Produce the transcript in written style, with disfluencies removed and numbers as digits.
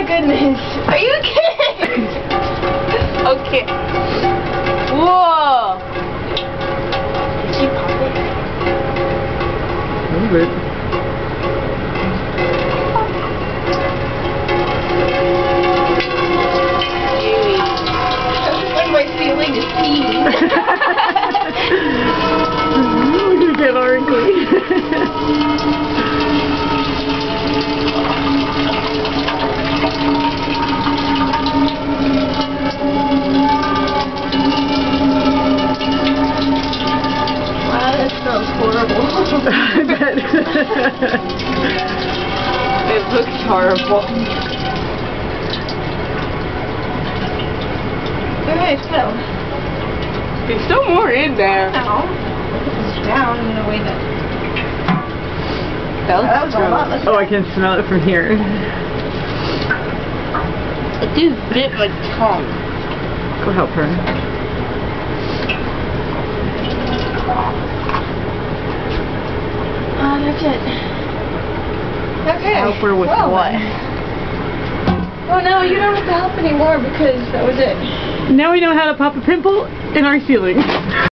my goodness. Are you kidding? Okay. Whoa. Did she pop it? A little bit. My feeling is pee. We're gonna get all wrinkly. Wow, that smells horrible. I bet. It looks horrible. Okay, so. There's still more in there. Now, it's down in a way that. That was a lot less. Oh, I can smell it from here. It do bit my tongue. Go help her. That's it. Okay. Help her with well, what? Well, no, you don't have to help anymore because that was it. Now we know how to pop a pimple in our ceiling.